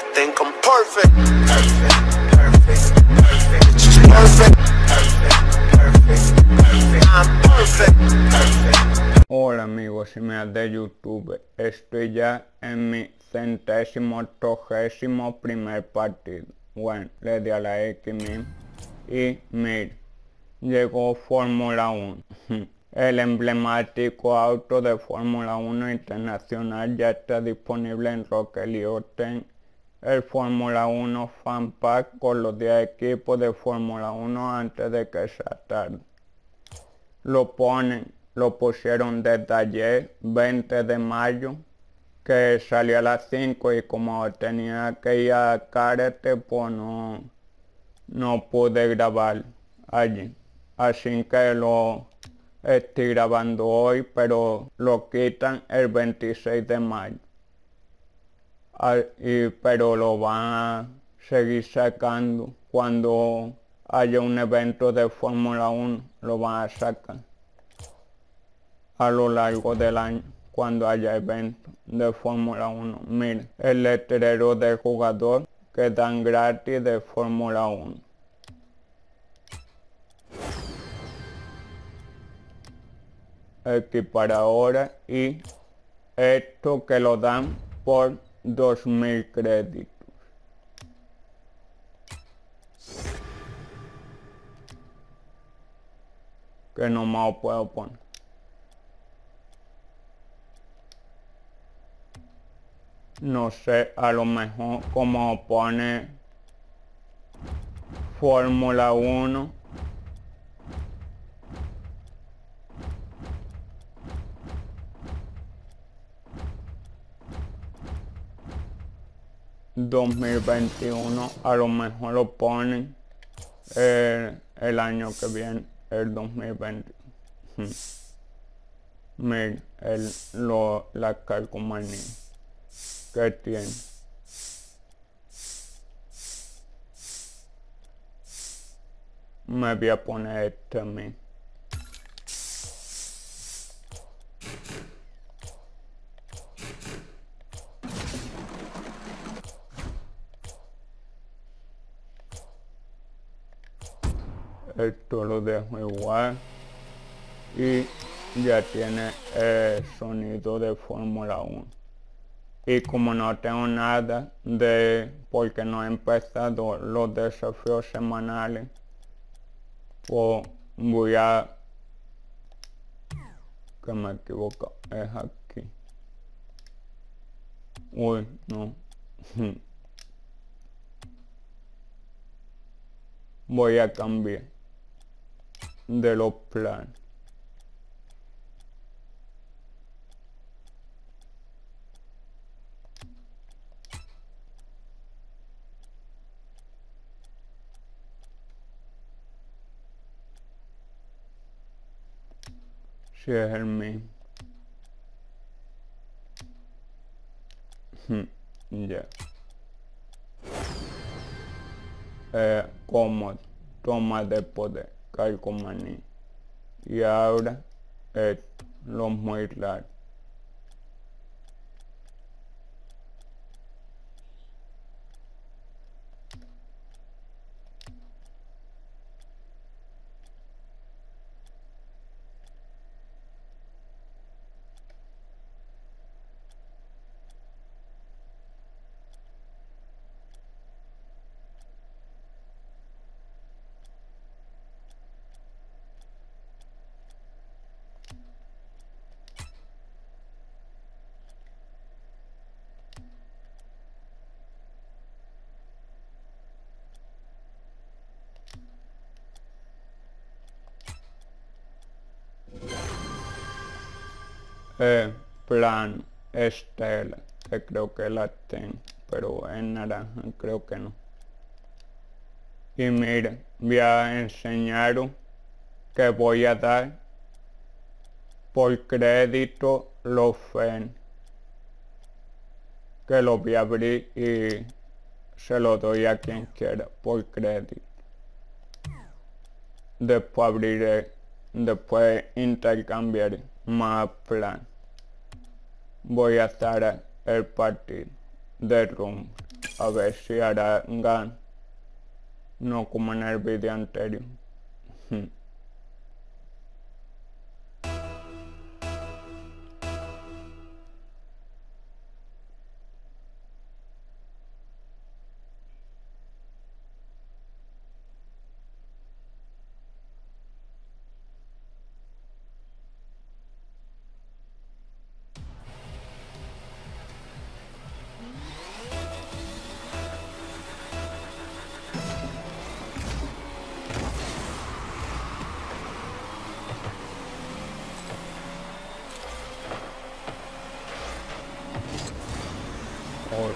I think I'm perfect. It's just perfect. I'm perfect. Hola amigos y amigas de YouTube, estoy ya en mi 131º partido. Bueno, le di a la X y mire, llegó Fórmula 1. El emblemático auto de Fórmula 1 internacional ya está disponible en Rocket League. El Fórmula 1 Fan Pack con los 10 equipos de Fórmula 1 antes de que sea tarde. Lo pusieron desde ayer, 20 de mayo, que salió a las 5 y como tenía que ir a Carete, pues no pude grabar allí. Así que lo estoy grabando hoy, pero lo quitan el 26 de mayo. Pero lo van a seguir sacando cuando haya un evento de Fórmula 1, lo van a sacar a lo largo del año cuando haya eventos de Fórmula 1. Miren, el letrero del jugador que dan gratis de Fórmula 1. Equipar ahora y esto que lo dan por 2000 créditos. Que no me lo puedo poner. No sé, a lo mejor como pone Fórmula 1. ...2021, a lo mejor lo ponen el año que viene, el 2020. Miren, la calcomanía que tiene. Me voy a poner este a mí. Esto lo dejo igual y ya tiene el sonido de Fórmula 1. Y como no tengo nada porque no he empezado los desafíos semanales, pues voy a... que me equivoco, es aquí. Uy, no. Voy a cambiar de los planes. Si es el mismo. Ya. Cómodo, toma de poder, calcomanía. Y ahora lo muy largo. Plano, estela, que creo que la tengo, pero en naranja creo que no. Y miren, voy a enseñaros que voy a dar por crédito los frenos, que los voy a abrir y se los doy a quien quiera por crédito. Después intercambiaré más plan. Voy a estar el partido de rumbo. A ver si hará gan, no como en el vídeo anterior. Or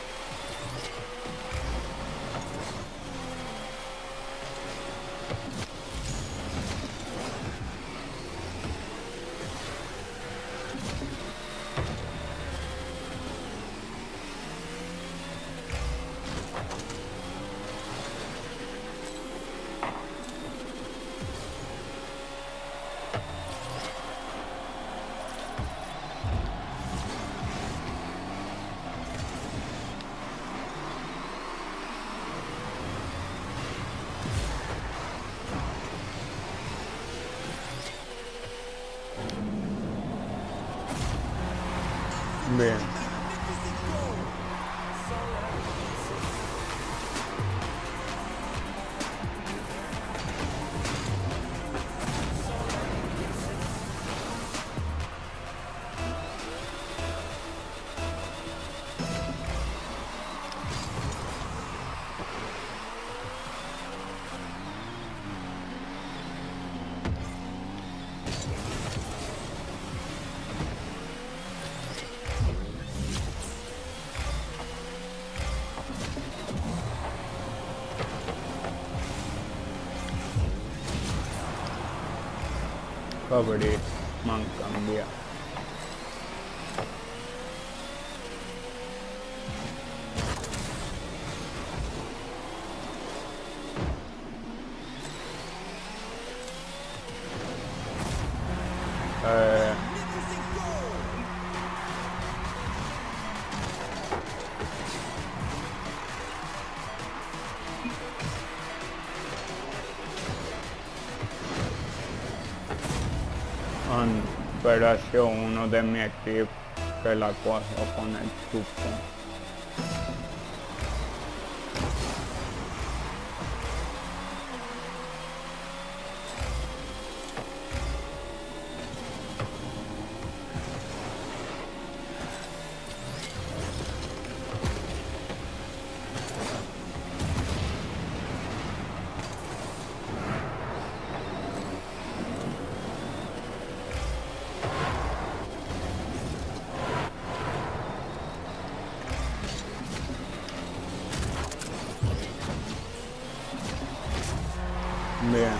bien. Coverage man cambia. Pero ha sido uno de mi equipo que la cogió con el chupo. Bien.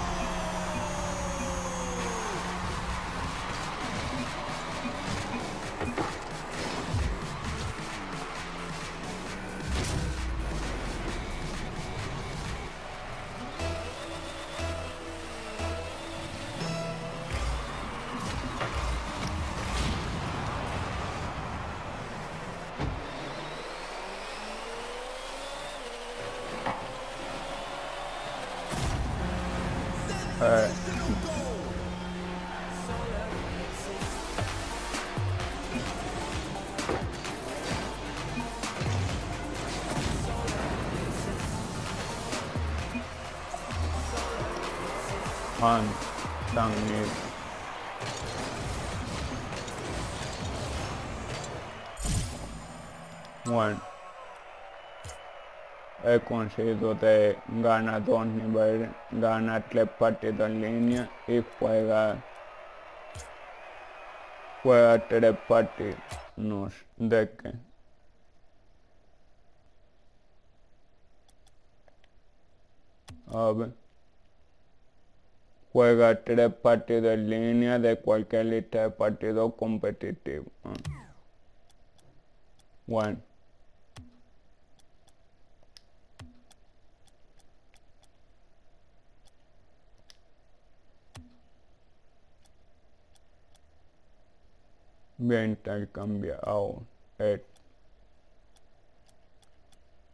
Juan también. Bueno, he conseguido de ganar 2 niveles, gana 3 partidos en línea y juega 3 partidos. No sé de qué. A ver. Juega 3 partidos en línea de cualquier lista de partidos competitivos. Bueno. Voy a intercambiar ahora.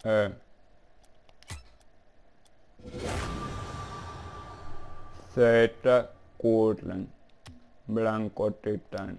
Z curren, blanco titán.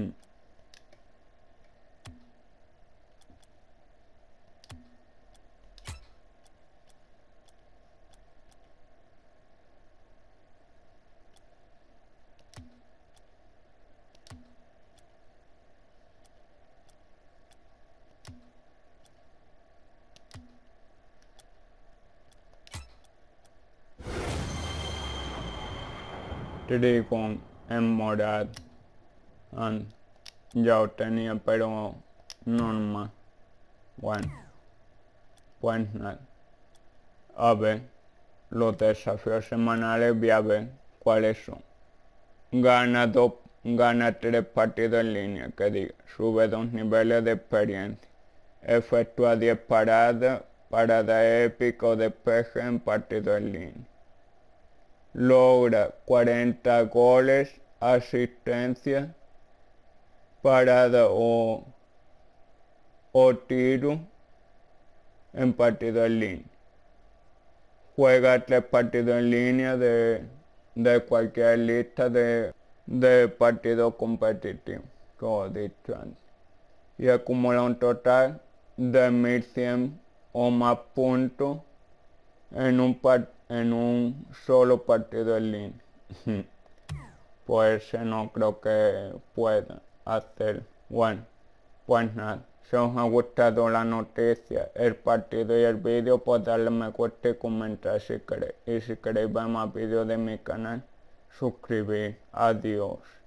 Trigón en morado. Ya lo tenía, pero normal. Bueno, pues nada. A ver, los desafíos semanales voy a ver cuáles son. Gana 3 partidos en línea, que diga, sube 2 niveles de experiencia. Efectúa 10 paradas épicas o despeje en partidos en línea. Logra 40 goles, asistencia, parada o tiro en partido en línea. Juega 3 partidos en línea de cualquier lista de partidos competitivos, como he dicho antes. Y acumula un total de 1100 o más puntos en un solo partido en línea. Pues no creo que pueda hacer. Bueno, pues nada, si os ha gustado la noticia, el partido y el vídeo, pues darle me gusta y comentar si queréis. Y si queréis ver más vídeos de mi canal, suscribir. Adiós.